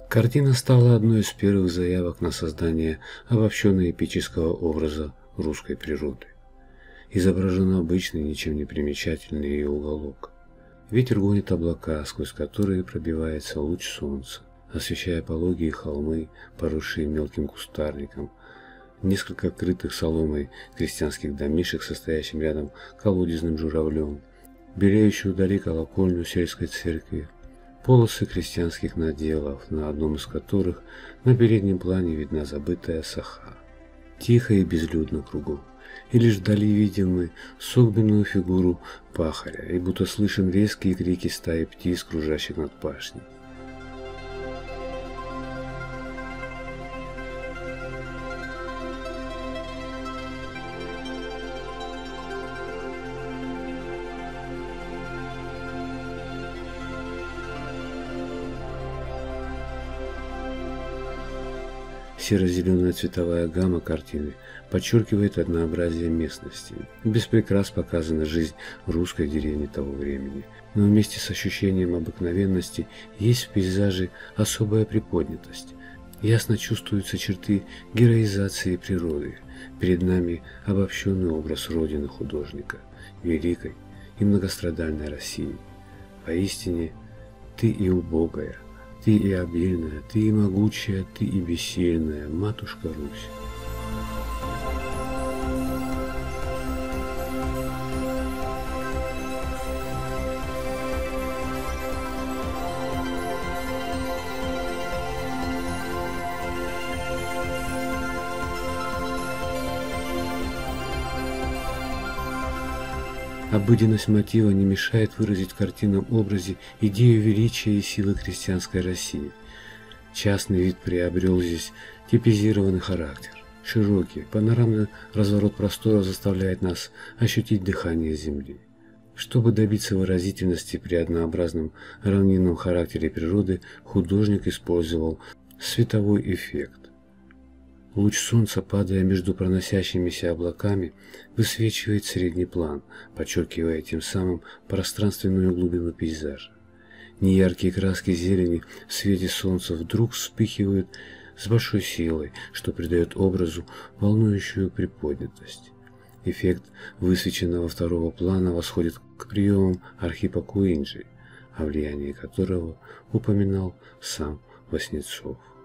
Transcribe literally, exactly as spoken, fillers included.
Картина стала одной из первых заявок на создание обобщенно-эпического образа русской природы. Изображен обычный, ничем не примечательный ее уголок. Ветер гонит облака, сквозь которые пробивается луч солнца, освещая пологие холмы, поросшие мелким кустарником, несколько крытых соломой крестьянских домишек, состоящим рядом колодезным журавлем, белеющую вдали колокольню сельской церкви, полосы крестьянских наделов, на одном из которых на переднем плане видна забытая саха. Тихо и безлюдно кругом, и лишь вдали видим мы согбенную фигуру пахаря, и будто слышим резкие крики стаи птиц, кружащих над пашней. Серо-зеленая цветовая гамма картины подчеркивает однообразие местности. Без прикрас показана жизнь русской деревни того времени, но вместе с ощущением обыкновенности есть в пейзаже особая приподнятость. Ясно чувствуются черты героизации природы. Перед нами обобщенный образ родины художника, великой и многострадальной России. Поистине, ты и убогая, ты и обильная, ты и могучая, ты и бессильная, матушка Русь. Обыденность мотива не мешает выразить в картинном образе идею величия и силы крестьянской России. Частный вид приобрел здесь типизированный характер. Широкий, панорамный разворот простора заставляет нас ощутить дыхание земли. Чтобы добиться выразительности при однообразном равнинном характере природы, художник использовал световой эффект. Луч солнца, падая между проносящимися облаками, высвечивает средний план, подчеркивая тем самым пространственную глубину пейзажа. Неяркие краски зелени в свете солнца вдруг вспыхивают с большой силой, что придает образу волнующую приподнятость. Эффект высвеченного второго плана восходит к приемам Архипа Куинджи, о влиянии которого упоминал сам Васнецов.